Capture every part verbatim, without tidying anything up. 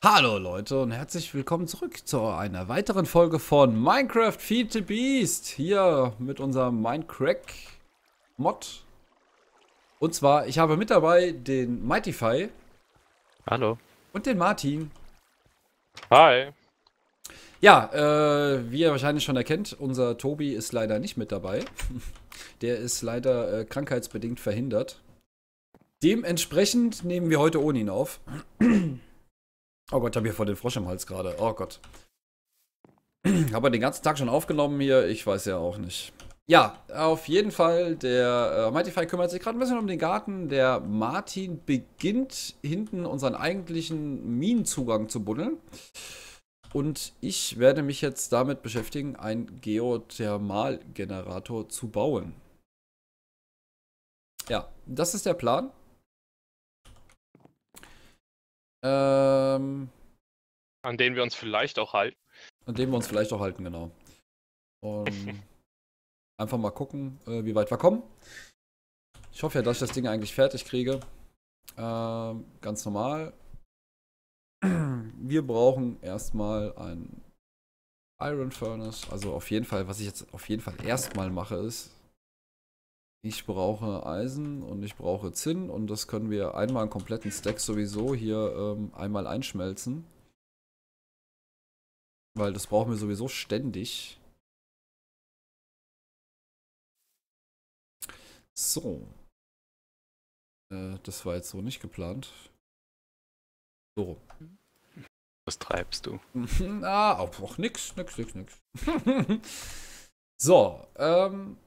Hallo Leute und herzlich willkommen zurück zu einer weiteren Folge von Minecraft Feed the Beast. Hier mit unserem Minecraft-Mod. Und zwar, ich habe mit dabei den Mightyfy Hallo. und den Martin. Hi. Ja, äh, wie ihr wahrscheinlich schon erkennt, unser Tobi ist leider nicht mit dabei. Der ist leider äh, krankheitsbedingt verhindert. Dementsprechend nehmen wir heute ohne ihn auf. Oh Gott, ich habe hier voll den Frosch im Hals gerade. Oh Gott. Habe den ganzen Tag schon aufgenommen hier. Ich weiß ja auch nicht. Ja, auf jeden Fall, der äh, Mightyfy kümmert sich gerade ein bisschen um den Garten. Der Martin beginnt hinten unseren eigentlichen Minenzugang zu buddeln. Und ich werde mich jetzt damit beschäftigen, einen Geothermalgenerator zu bauen. Ja, das ist der Plan. Ähm, An denen wir uns vielleicht auch halten. an dem wir uns vielleicht auch halten, genau. Und einfach mal gucken, äh, wie weit wir kommen. Ich hoffe ja, dass ich das Ding eigentlich fertig kriege. Ähm, ganz normal. Wir brauchen erstmal ein Iron Furnace. Also auf jeden Fall, was ich jetzt auf jeden Fall erstmal mache, ist, ich brauche Eisen und ich brauche Zinn. Und das können wir einmal einen kompletten Stack sowieso hier ähm, einmal einschmelzen. Weil das brauchen wir sowieso ständig. So. Äh, das war jetzt so nicht geplant. So. Was treibst du? Ah, auch, auch nix, nix, nix, nix. So, ähm.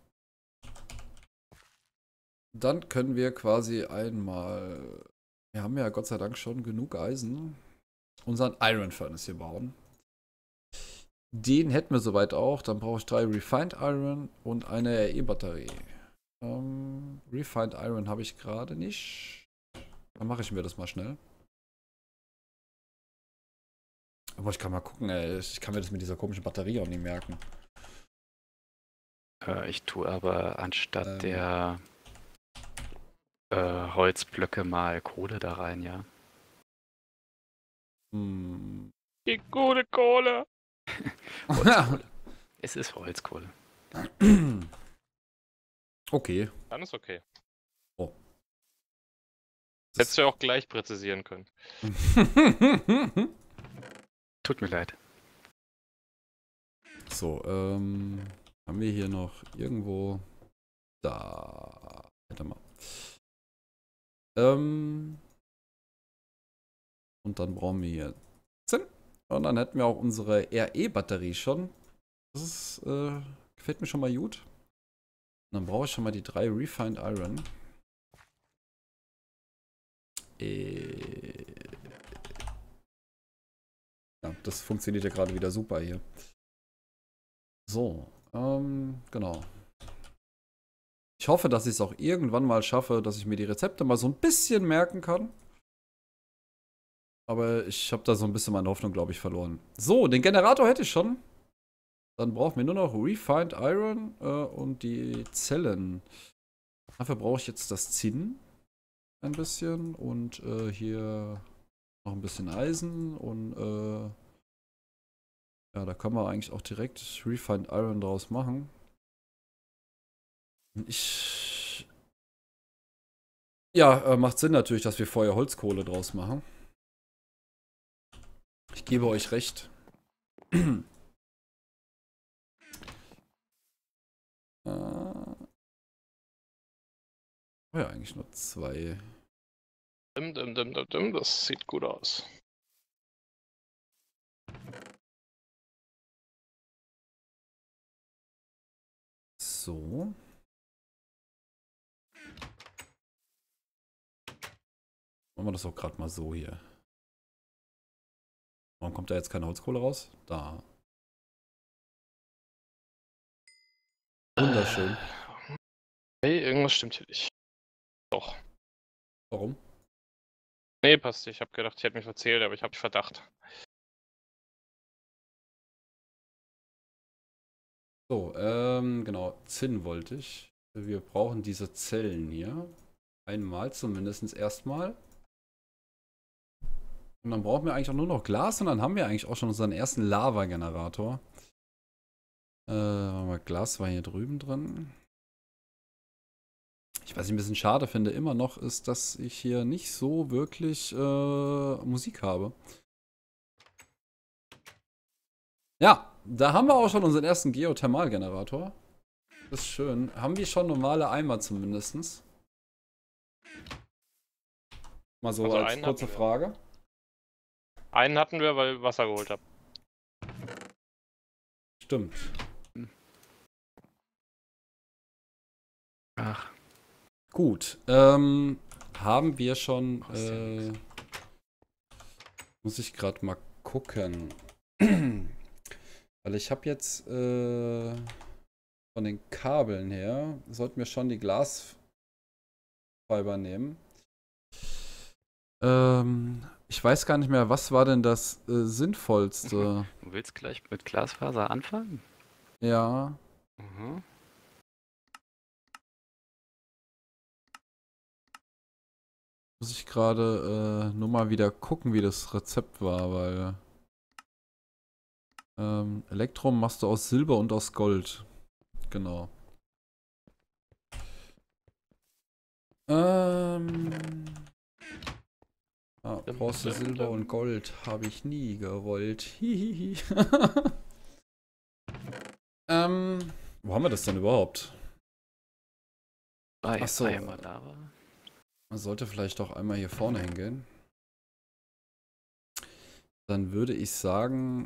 Dann können wir quasi einmal. Wir haben ja Gott sei Dank schon genug Eisen. Unseren Iron Furnace hier bauen. Den hätten wir soweit auch. Dann brauche ich drei Refined Iron und eine R E-Batterie. Ähm, Refined Iron habe ich gerade nicht. Dann mache ich mir das mal schnell. Aber ich kann mal gucken, ey. Ich kann mir das mit dieser komischen Batterie auch nicht merken. Äh, ich tue aber anstatt Ähm. der äh, Holzblöcke mal Kohle da rein, ja. Hm. Die gute Kohle. Holzkohle. Es ist Holzkohle. Okay. Dann ist okay. Oh. Hättest du ja auch gleich präzisieren können. Tut mir leid. So, ähm, haben wir hier noch irgendwo da. Warte mal. Ähm, und dann brauchen wir hier Zinn. Und dann hätten wir auch unsere R E-Batterie schon. Das ist, äh, gefällt mir schon mal gut. Und dann brauche ich schon mal die drei Refined Iron. Äh, ja, das funktioniert ja gerade wieder super hier. So, ähm, genau. Ich hoffe, dass ich es auch irgendwann mal schaffe, dass ich mir die Rezepte mal so ein bisschen merken kann. Aber ich habe da so ein bisschen meine Hoffnung, glaube ich, verloren. So, den Generator hätte ich schon. Dann brauchen wir nur noch Refined Iron äh, und die Zellen. Dafür brauche ich jetzt das Zinn ein bisschen und äh, hier noch ein bisschen Eisen und äh, ja, da können wir eigentlich auch direkt Refined Iron draus machen. Ich ja, äh, macht Sinn natürlich, dass wir vorher Holzkohle draus machen. Ich gebe euch recht. äh, oh ja, eigentlich nur zwei. Dim, dim, dim, dim, dim. Das sieht gut aus. So. Machen wir das auch gerade mal so hier. Warum kommt da jetzt keine Holzkohle raus? Da. Wunderschön. Hey, irgendwas stimmt hier nicht. Doch. Warum? Nee, passt. Ich habe gedacht, ich hätte mich verzählt, aber ich habe Verdacht. So, ähm, genau. Zinn wollte ich. Wir brauchen diese Zellen hier. Einmal zumindest erstmal. Und dann brauchen wir eigentlich auch nur noch Glas und dann haben wir eigentlich auch schon unseren ersten Lava-Generator. Äh, warte mal, Glas war hier drüben drin. Ich, was ich ein bisschen schade finde immer noch, ist, dass ich hier nicht so wirklich äh, Musik habe. Ja, da haben wir auch schon unseren ersten Geothermalgenerator. Das ist schön. Haben wir schon normale Eimer zumindest? Mal so Also als einen kurze hatten wir. Frage. Einen hatten wir, weil ich Wasser geholt habe. Stimmt. Ach, Gut. Ähm, haben wir schon. Kostet ja Äh, nix. muss ich gerade mal gucken. Weil ich habe jetzt äh, von den Kabeln her, sollten wir schon die Glasfiber nehmen. Ähm, ich weiß gar nicht mehr, was war denn das äh, sinnvollste? Du willst gleich mit Glasfaser anfangen? Ja. Mhm. Muss ich gerade äh, nur mal wieder gucken, wie das Rezept war, weil ähm, Elektrum machst du aus Silber und aus Gold. Genau. Ähm. Ah, Bronze, Silber und Gold habe ich nie gewollt. Hihihi. ähm, wo haben wir das denn überhaupt? Drei Ach so. Eimer Lava. Man sollte vielleicht auch einmal hier vorne hingehen. Dann würde ich sagen,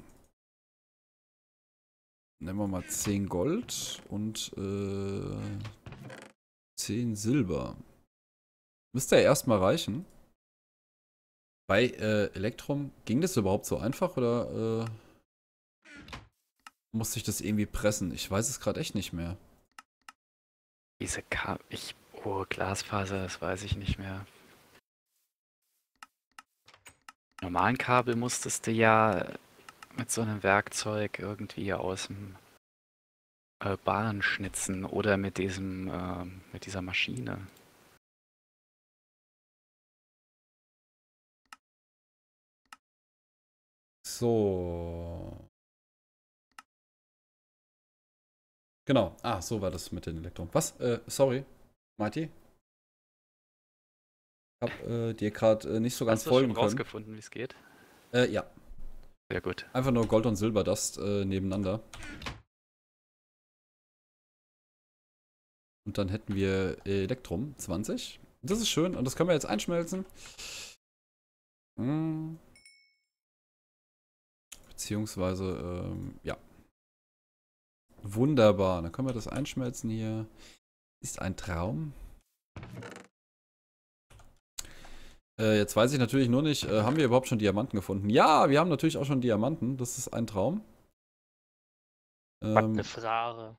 nehmen wir mal zehn Gold und äh, zehn Silber. Müsste ja erstmal reichen. Bei äh, Elektrum, ging das überhaupt so einfach oder äh, musste ich das irgendwie pressen? Ich weiß es gerade echt nicht mehr. Diese Ka ich oh, Glasfaser, das weiß ich nicht mehr. Normalen Kabel musstest du ja mit so einem Werkzeug irgendwie aus dem äh, Bahn schnitzen oder mit diesem äh, mit dieser Maschine. So. Genau. Ah, so war das mit den Elektron. Was? Äh, sorry. Marty? Ich hab äh, dir gerade äh, nicht so ganz Hast du schon folgen können. rausgefunden, wie es geht? Äh, ja. Sehr gut. Einfach nur Gold und Silber, das äh, nebeneinander. Und dann hätten wir Elektrum zwanzig. Das ist schön und das können wir jetzt einschmelzen. Hm. Beziehungsweise, ähm, ja. Wunderbar. Dann können wir das einschmelzen hier. Ist ein Traum. Äh, jetzt weiß ich natürlich nur nicht, äh, haben wir überhaupt schon Diamanten gefunden? Ja, wir haben natürlich auch schon Diamanten. Das ist ein Traum. Was Ähm, eine Frage.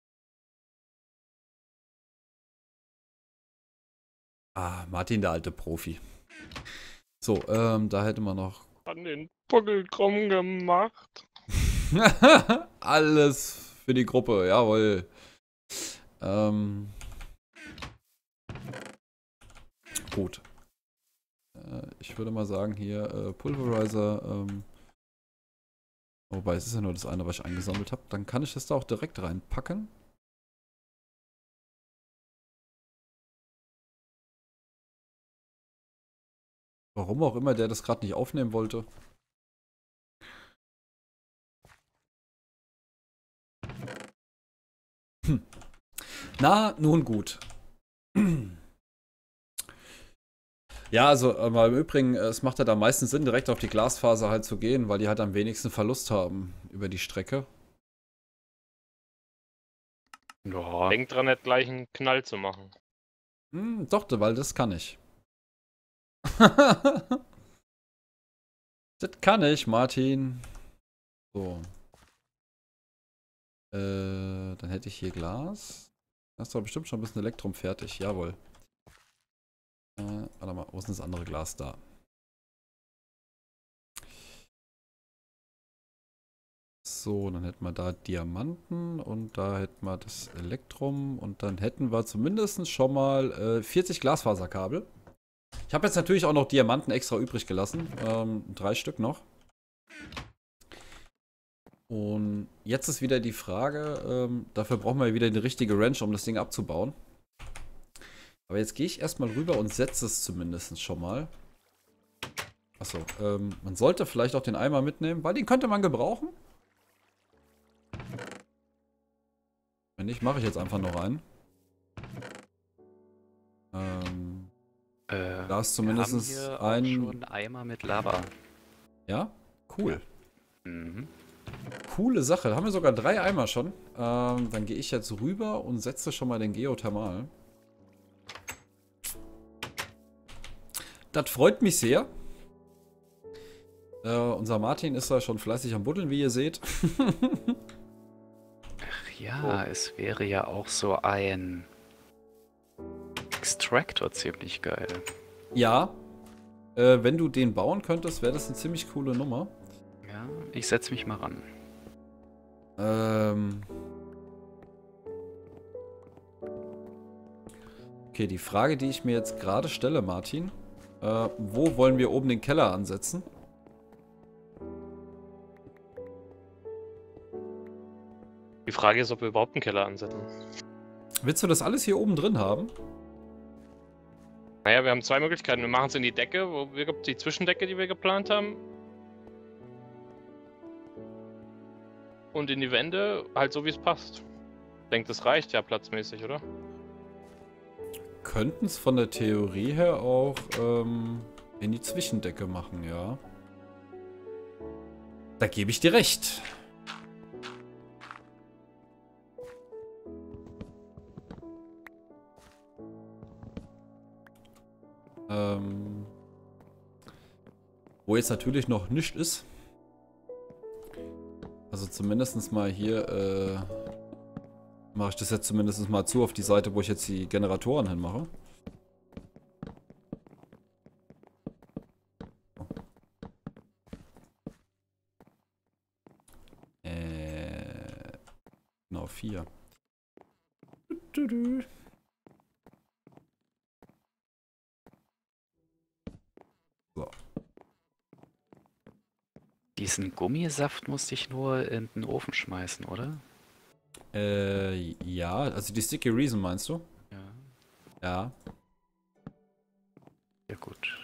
ah, Martin, der alte Profi. So, ähm, da hätte man noch An den Buckel krumm gemacht. alles für die Gruppe, jawohl. Ähm, gut. Äh, ich würde mal sagen, hier äh, Pulverizer. Ähm, wobei, es ist ja nur das eine, was ich eingesammelt habe. Dann kann ich das da auch direkt reinpacken. Warum auch immer der das gerade nicht aufnehmen wollte. Hm. Na, nun gut. Ja, also äh, mal im Übrigen, äh, es macht halt am meisten Sinn, direkt auf die Glasfaser halt zu gehen, weil die halt am wenigsten Verlust haben über die Strecke. Ja, Denk dran, nicht gleich einen Knall zu machen. Hm, doch, weil das kann ich. Das kann ich, Martin. So. Äh, dann hätte ich hier Glas. Das ist doch bestimmt schon ein bisschen Elektrum fertig. Jawohl. Äh, warte mal, wo ist denn das andere Glas da? So, dann hätten wir da Diamanten und da hätten wir das Elektrum und dann hätten wir zumindest schon mal äh, vierzig Glasfaserkabel. Ich habe jetzt natürlich auch noch Diamanten extra übrig gelassen. Ähm, drei Stück noch. Und jetzt ist wieder die Frage, ähm, dafür brauchen wir wieder die richtige Range, um das Ding abzubauen. Aber jetzt gehe ich erstmal rüber und setze es zumindest schon mal. Achso, ähm, man sollte vielleicht auch den Eimer mitnehmen, weil den könnte man gebrauchen. Wenn nicht, mache ich jetzt einfach noch einen. Ähm, Äh, da ist zumindest wir haben hier ein... auch schon Eimer mit Lava. Ja? Cool. Mhm. Coole Sache. Da haben wir sogar drei Eimer schon. Ähm, dann gehe ich jetzt rüber und setze schon mal den Geothermal. Das freut mich sehr. Äh, unser Martin ist da schon fleißig am Buddeln, wie ihr seht. Ach ja, es wäre ja auch so ein Extractor ziemlich geil. Ja. Äh, wenn du den bauen könntest, wäre das eine ziemlich coole Nummer. Ja, ich setze mich mal ran. Ähm. Okay, die Frage, die ich mir jetzt gerade stelle, Martin. Äh, wo wollen wir oben den Keller ansetzen? Die Frage ist, ob wir überhaupt einen Keller ansetzen. Willst du das alles hier oben drin haben? Naja, wir haben zwei Möglichkeiten. Wir machen es in die Decke, wo wir die Zwischendecke, die wir geplant haben. Und in die Wände, halt so wie es passt. Ich denke, das reicht ja platzmäßig, oder? Könnten es von der Theorie her auch ähm, in die Zwischendecke machen, ja. Da gebe ich dir recht. Ähm, wo jetzt natürlich noch nichts ist. Also zumindest mal hier äh, mache ich das jetzt zumindest mal zu auf die Seite, wo ich jetzt die Generatoren hinmache. Äh, genau, vier. Du, du, du. So. Diesen Gummisaft musste ich nur in den Ofen schmeißen, oder? Äh, ja, also die Sticky Reason meinst du? Ja. Ja. Ja gut.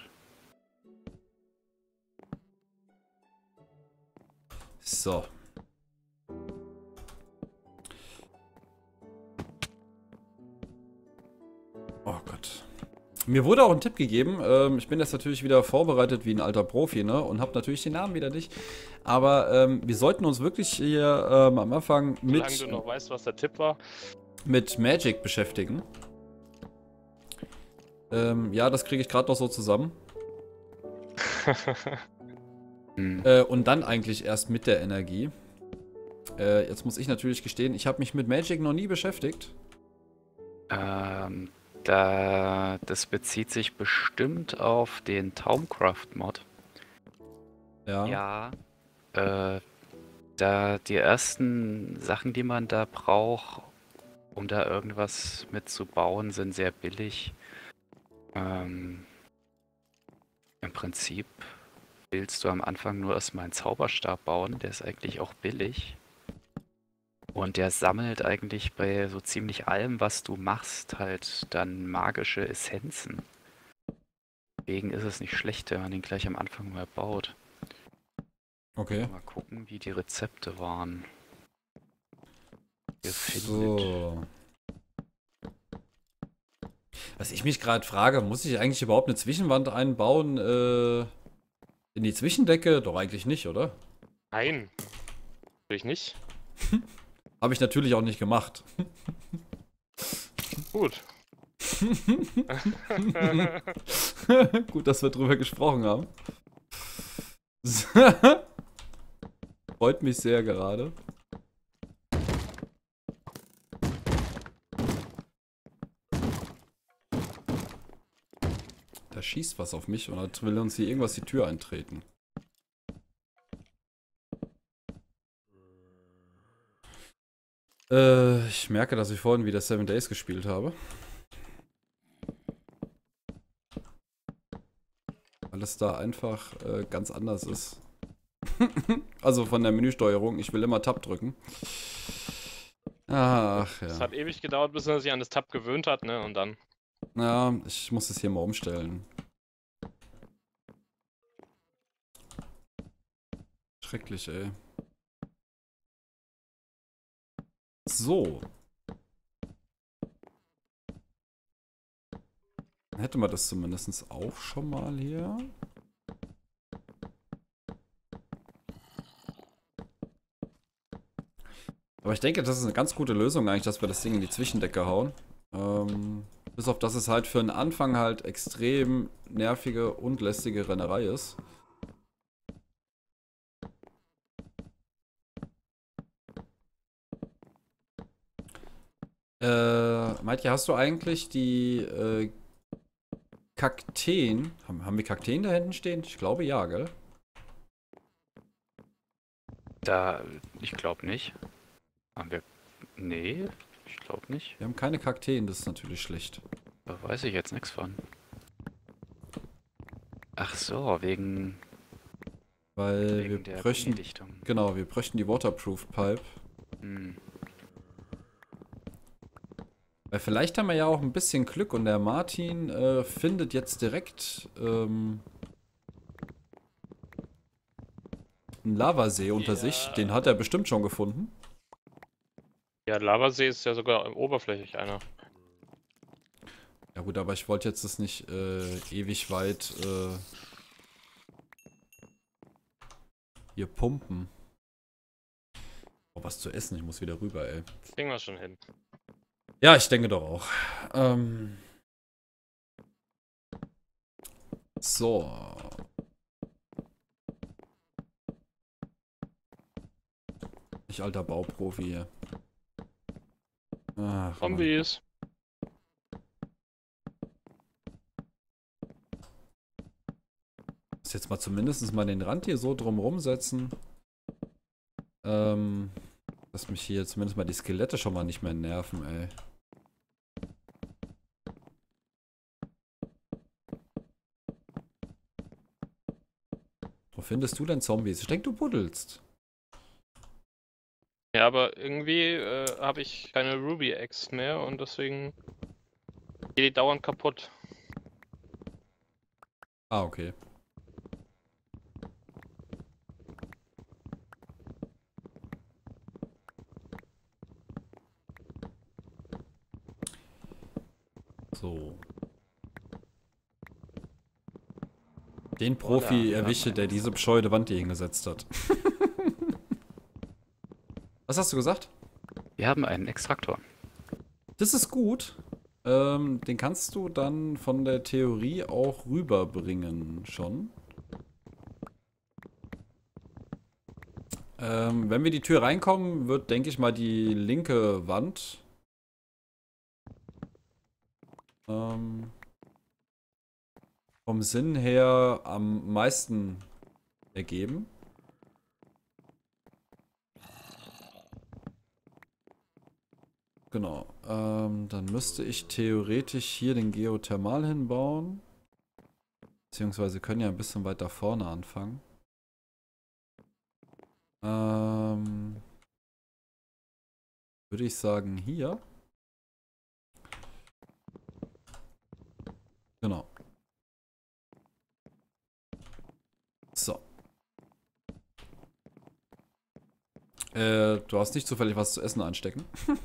So. Oh Gott. Mir wurde auch ein Tipp gegeben. Ähm, ich bin jetzt natürlich wieder vorbereitet wie ein alter Profi, ne? Und habe natürlich den Namen wieder nicht. Aber ähm, wir sollten uns wirklich hier ähm, am Anfang mit, Solange du noch weißt, was der Tipp war. mit Magic beschäftigen. Ähm, ja, das kriege ich gerade noch so zusammen. Hm. Äh, und dann eigentlich erst mit der Energie. Äh, jetzt muss ich natürlich gestehen, ich habe mich mit Magic noch nie beschäftigt. Ähm, da, das bezieht sich bestimmt auf den Taumcraft-Mod. Ja. Ja. Äh, da die ersten Sachen, die man da braucht, um da irgendwas mitzubauen, sind sehr billig. Ähm, im Prinzip willst du am Anfang nur erstmal einen Zauberstab bauen, der ist eigentlich auch billig. Und der sammelt eigentlich bei so ziemlich allem, was du machst, halt dann magische Essenzen. Deswegen ist es nicht schlecht, wenn man den gleich am Anfang mal baut. Okay. Mal gucken, wie die Rezepte waren. Ihr findet. So. Was ich mich gerade frage, muss ich eigentlich überhaupt eine Zwischenwand einbauen äh, in die Zwischendecke? Doch eigentlich nicht, oder? Nein. Natürlich nicht. Habe ich natürlich auch nicht gemacht. Gut. Gut, dass wir drüber gesprochen haben. Freut mich sehr gerade. Da schießt was auf mich und dann will uns hier irgendwas die Tür eintreten. Äh, ich merke, dass ich vorhin wieder Seven Days gespielt habe. weil es da einfach äh, ganz anders ist. Also von der Menüsteuerung, ich will immer Tab drücken. Ach ja. Es hat ewig gedauert, bis er sich an das Tab gewöhnt hat, ne? Und dann. Ja, ich muss es hier mal umstellen. Schrecklich, ey. So. Dann hätte man das zumindest auch schon mal hier. Aber ich denke, das ist eine ganz gute Lösung eigentlich, dass wir das Ding in die Zwischendecke hauen. Ähm, bis auf dass es halt für den Anfang halt extrem nervige und lästige Rennerei ist. Äh, Maitje, hast du eigentlich die äh, Kakteen? Haben, haben wir Kakteen da hinten stehen? Ich glaube ja, gell? Da, ich glaube nicht. Haben wir. Nee, ich glaube nicht. Wir haben keine Kakteen, das ist natürlich schlecht. Da weiß ich jetzt nichts von. Ach so, wegen, Weil wegen wir der bräuchten. Gummidichtung. Genau, wir bräuchten die Waterproof Pipe. Hm. Weil vielleicht haben wir ja auch ein bisschen Glück und der Martin äh, findet jetzt direkt ähm, einen Lavasee unter Ja. sich. Den hat er bestimmt schon gefunden. Ja, Lavasee ist ja sogar oberflächlich einer. Ja gut, aber ich wollte jetzt das nicht äh, ewig weit äh, hier pumpen. Oh, was zu essen, ich muss wieder rüber, ey. Kriegen wir schon hin. Ja, ich denke doch auch. Ähm so. Ich alter Bauprofi hier. Ach, Mann. Zombies. Muss jetzt mal zumindest mal den Rand hier so drumrum setzen. Ähm, dass mich hier zumindest mal die Skelette schon mal nicht mehr nerven, ey. Wo findest du denn Zombies? Ich denke, du buddelst. Ja, aber irgendwie äh, habe ich keine Ruby Eggs mehr und deswegen geht die dauernd kaputt. Ah, okay. So. Den Profi Oder- erwische, der diese bescheuerte Wand hier hingesetzt hat. Was hast du gesagt? Wir haben einen Extraktor. Das ist gut. Ähm, den kannst du dann von der Theorie auch rüberbringen schon. Ähm, wenn wir die Tür reinkommen, wird, denke ich mal, die linke Wand ähm, vom Sinn her am meisten ergeben. Genau. Ähm, dann müsste ich theoretisch hier den Geothermal hinbauen. Beziehungsweise können ja ein bisschen weiter vorne anfangen. Ähm, würde ich sagen hier. Genau. So. Äh, du hast nicht zufällig was zu essen einstecken?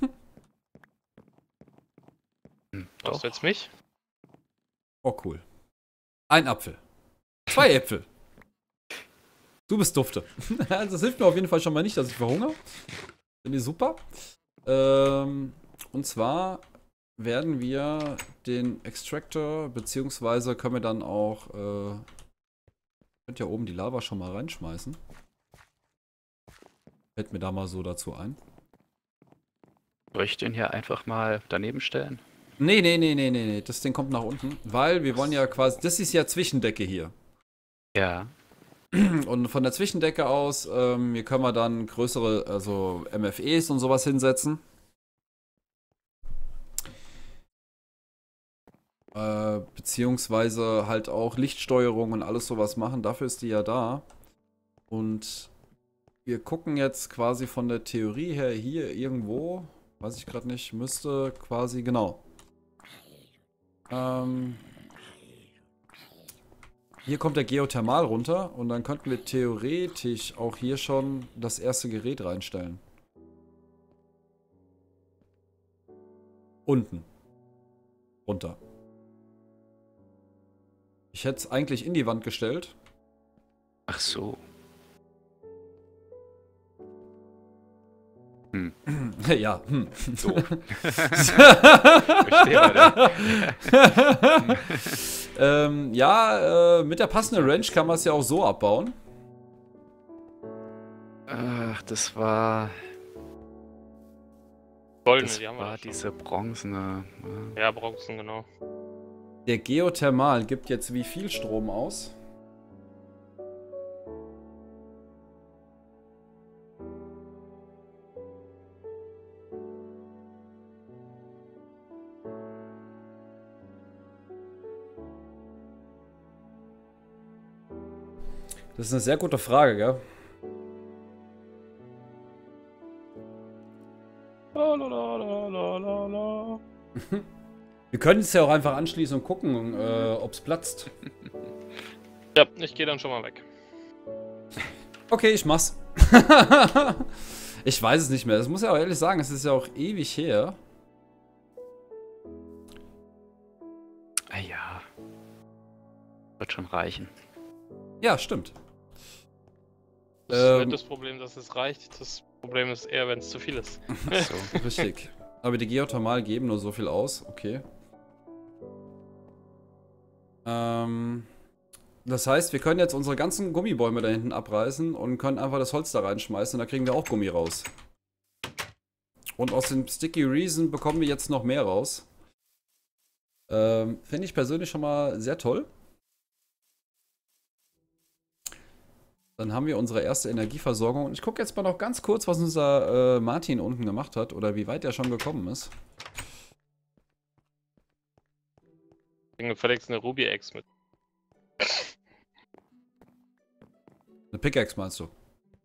Hm, Brauchst doch. du jetzt mich? Oh, cool. Ein Apfel. Zwei Äpfel. Du bist dufte. Das hilft mir auf jeden Fall schon mal nicht, dass ich verhungere. Finde ich super. Ähm, und zwar werden wir den Extractor, beziehungsweise können wir dann auch, äh, könnt ja oben die Lava schon mal reinschmeißen. Fällt mir da mal so dazu ein. Soll ich den hier einfach mal daneben stellen? Nee, nee, nee, nee, nee, nee. Das Ding kommt nach unten. Weil wir wollen ja quasi, das ist ja Zwischendecke hier. Ja. Und von der Zwischendecke aus, ähm, hier können wir dann größere, also M F Es und sowas hinsetzen. Äh, beziehungsweise halt auch Lichtsteuerung und alles sowas machen. Dafür ist die ja da. Und wir gucken jetzt quasi von der Theorie her hier irgendwo, weiß ich gerade nicht, müsste quasi, genau. Ähm, hier kommt der Geothermal runter und dann könnten wir theoretisch auch hier schon das erste Gerät reinstellen. Unten. Runter. Ich hätte es eigentlich in die Wand gestellt. Ach so. Hm. Ja, hm. So. Verstehe mal. ähm, ja, äh, mit der passenden Range kann man es ja auch so abbauen. Ach, das war. Goldene, Das die haben wir war da schon. diese bronzene. äh, Ja, Bronzen, genau. Der Geothermal gibt jetzt wie viel Strom aus? Das ist eine sehr gute Frage, gell? La, la, la, la, la, la, la. Wir können es ja auch einfach anschließen und gucken, äh, ob es platzt. Ja, ich gehe dann schon mal weg. Okay, ich mach's. Ich weiß es nicht mehr. Das muss ich auch ehrlich sagen, es ist ja auch ewig her. Ah ja. Wird schon reichen. Ja, stimmt. Das ist Ähm. nicht das Problem, dass es reicht. Das Problem ist eher, wenn es zu viel ist. Ach so. Richtig. Aber die Geothermal geben nur so viel aus. Okay. Ähm, das heißt, wir können jetzt unsere ganzen Gummibäume da hinten abreißen und können einfach das Holz da reinschmeißen und da kriegen wir auch Gummi raus. Und aus dem Sticky Reason bekommen wir jetzt noch mehr raus. Ähm, finde ich persönlich schon mal sehr toll. Dann haben wir unsere erste Energieversorgung. Und ich gucke jetzt mal noch ganz kurz, was unser äh, Martin unten gemacht hat oder wie weit er schon gekommen ist. Ich bringe gefälligst eine Ruby X mit. Eine Pickaxe meinst du?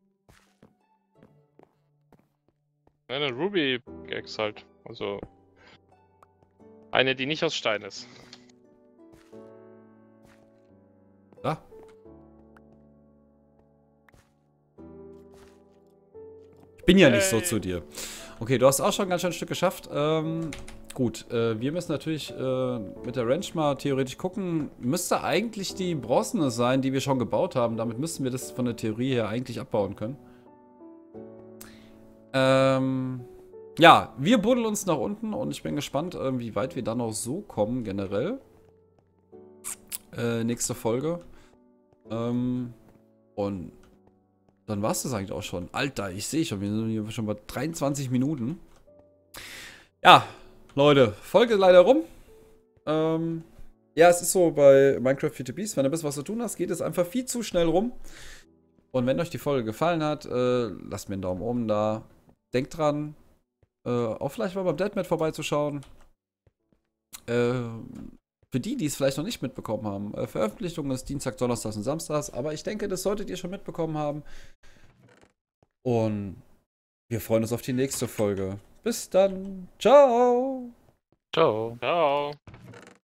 Ja, eine Ruby X halt. Also. Eine, die nicht aus Stein ist. Da. Ich bin ja nicht so Hey. zu dir. Okay, du hast auch schon ganz schön ein Stück geschafft. Ähm, gut, äh, wir müssen natürlich äh, mit der Range mal theoretisch gucken. Müsste eigentlich die bronzene sein, die wir schon gebaut haben. Damit müssten wir das von der Theorie her eigentlich abbauen können. Ähm, ja, wir buddeln uns nach unten und ich bin gespannt, äh, wie weit wir dann noch so kommen generell. Äh, nächste Folge. Ähm, und dann war es das eigentlich auch schon. Alter, ich sehe schon, wir sind hier schon bei dreiundzwanzig Minuten. Ja, Leute, Folge leider rum. Ähm, ja, es ist so bei Minecraft V T Bs, wenn du ein bisschen was zu tun hast, geht es einfach viel zu schnell rum. Und wenn euch die Folge gefallen hat, äh, lasst mir einen Daumen oben da. Denkt dran, äh, auch vielleicht mal beim Deadmat vorbeizuschauen. Äh, Für die, die es vielleicht noch nicht mitbekommen haben, äh, Veröffentlichung ist Dienstag, Donnerstag und Samstags, aber ich denke, das solltet ihr schon mitbekommen haben. Und wir freuen uns auf die nächste Folge. Bis dann. Ciao. Ciao. Ciao.